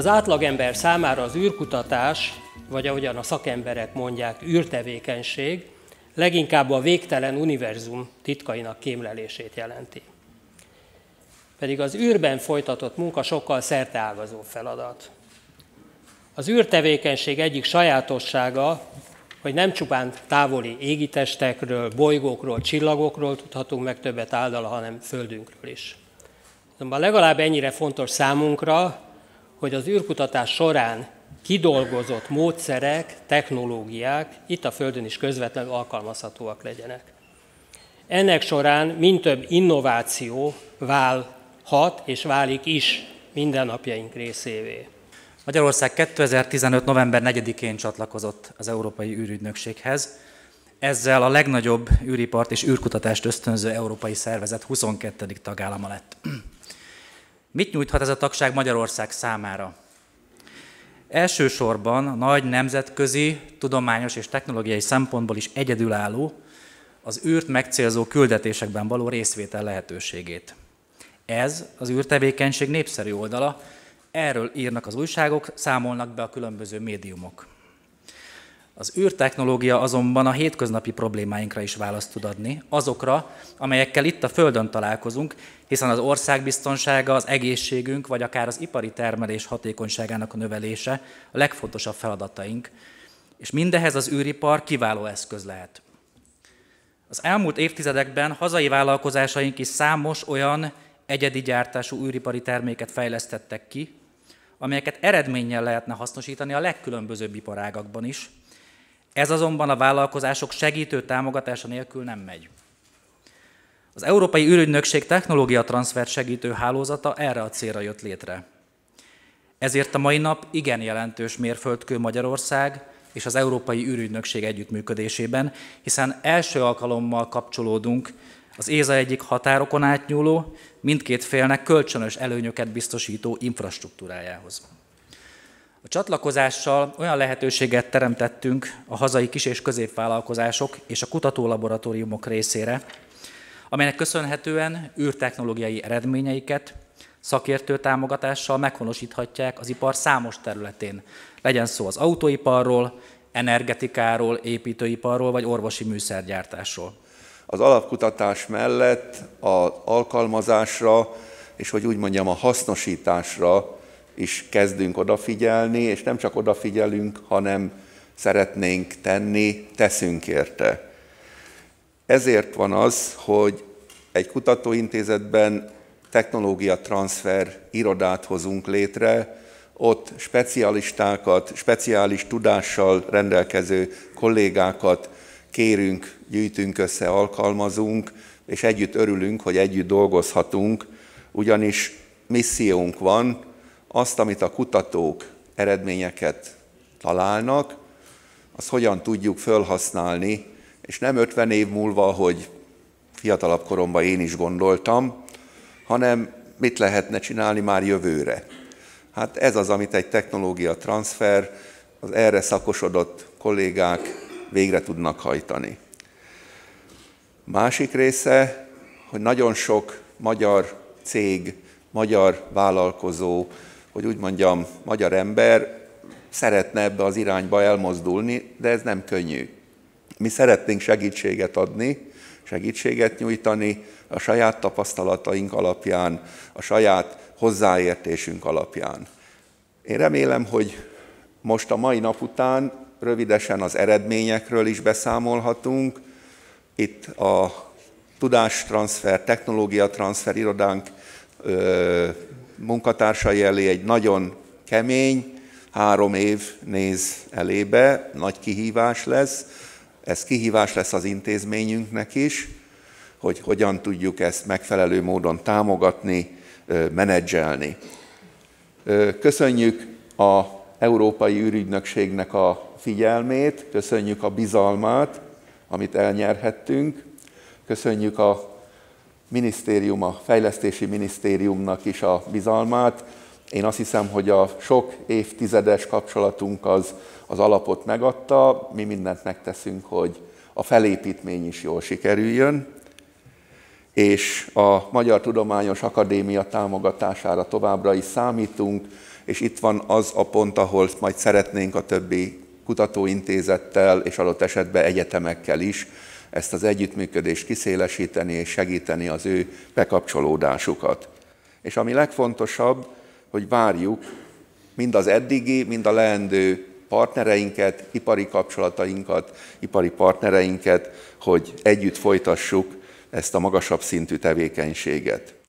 Az átlagember számára az űrkutatás, vagy ahogyan a szakemberek mondják, űrtevékenység, leginkább a végtelen univerzum titkainak kémlelését jelenti. Pedig az űrben folytatott munka sokkal szerteágazó feladat. Az űrtevékenység egyik sajátossága, hogy nem csupán távoli égitestekről, bolygókról, csillagokról tudhatunk meg többet áldala, hanem Földünkről is. Azonban legalább ennyire fontos számunkra, hogy az űrkutatás során kidolgozott módszerek, technológiák itt a Földön is közvetlenül alkalmazhatóak legyenek. Ennek során mind több innováció válhat és válik is mindennapjaink részévé. Magyarország 2015. november 4-én csatlakozott az Európai űrügynökséghez. Ezzel a legnagyobb űripart és űrkutatást ösztönző európai szervezet 22. tagállama lett. Mit nyújthat ez a tagság Magyarország számára? Elsősorban nagy nemzetközi, tudományos és technológiai szempontból is egyedülálló, az űrt megcélzó küldetésekben való részvétel lehetőségét. Ez az űrtevékenység népszerű oldala, erről írnak az újságok, számolnak be a különböző médiumok. Az űrtechnológia azonban a hétköznapi problémáinkra is választ tud adni, azokra, amelyekkel itt a Földön találkozunk, hiszen az országbiztonsága, az egészségünk, vagy akár az ipari termelés hatékonyságának a növelése a legfontosabb feladataink, és mindehez az űripar kiváló eszköz lehet. Az elmúlt évtizedekben hazai vállalkozásaink is számos olyan egyedi gyártású űripari terméket fejlesztettek ki, amelyeket eredménnyel lehetne hasznosítani a legkülönbözőbb iparágakban is. Ez azonban a vállalkozások segítő támogatása nélkül nem megy. Az Európai űrügynökség technológiatranszfert segítő hálózata erre a célra jött létre. Ezért a mai nap igen jelentős mérföldkő Magyarország és az Európai űrügynökség együttműködésében, hiszen első alkalommal kapcsolódunk az ÉSA egyik határokon átnyúló, mindkét félnek kölcsönös előnyöket biztosító infrastruktúrájához. A csatlakozással olyan lehetőséget teremtettünk a hazai kis- és középvállalkozások és a kutatólaboratóriumok részére, amelynek köszönhetően űrtechnológiai eredményeiket szakértő támogatással meghonosíthatják az ipar számos területén. Legyen szó az autóiparról, energetikáról, építőiparról vagy orvosi műszergyártásról. Az alapkutatás mellett az alkalmazásra, és hogy úgy mondjam, a hasznosításra is kezdünk odafigyelni, és nem csak odafigyelünk, hanem szeretnénk tenni, teszünk érte. Ezért van az, hogy egy kutatóintézetben technológia-transzfer irodát hozunk létre, ott specialistákat, speciális tudással rendelkező kollégákat kérünk, gyűjtünk össze, alkalmazunk, és együtt örülünk, hogy együtt dolgozhatunk, ugyanis missziónk van, azt, amit a kutatók eredményeket találnak, azt hogyan tudjuk felhasználni, és nem 50 év múlva, hogy fiatalabb koromban én is gondoltam, hanem mit lehetne csinálni már jövőre. Hát ez az, amit egy technológia transfer, az erre szakosodott kollégák végre tudnak hajtani. Másik része, hogy nagyon sok magyar cég, magyar vállalkozó, hogy úgy mondjam, magyar ember szeretne ebbe az irányba elmozdulni, de ez nem könnyű. Mi szeretnénk segítséget adni, segítséget nyújtani a saját tapasztalataink alapján, a saját hozzáértésünk alapján. Én remélem, hogy most a mai nap után rövidesen az eredményekről is beszámolhatunk. Itt a tudástranszfer, technológiatranszfer irodánk munkatársai elé egy nagyon kemény, 3 év néz elébe, nagy kihívás lesz. Ez kihívás lesz az intézményünknek is, hogy hogyan tudjuk ezt megfelelő módon támogatni, menedzselni. Köszönjük az Európai űrügynökségnek a figyelmét, köszönjük a bizalmát, amit elnyerhettünk, köszönjük a minisztérium, a fejlesztési minisztériumnak is a bizalmát. Én azt hiszem, hogy a sok évtizedes kapcsolatunk az alapot megadta, mi mindent megteszünk, hogy a felépítmény is jól sikerüljön, és a Magyar Tudományos Akadémia támogatására továbbra is számítunk, és itt van az a pont, ahol majd szeretnénk a többi kutatóintézettel és adott esetben egyetemekkel is ezt az együttműködést kiszélesíteni és segíteni az ő bekapcsolódásukat. És ami legfontosabb, hogy várjuk mind az eddigi, mind a leendő partnereinket, ipari kapcsolatainkat, ipari partnereinket, hogy együtt folytassuk ezt a magasabb szintű tevékenységet.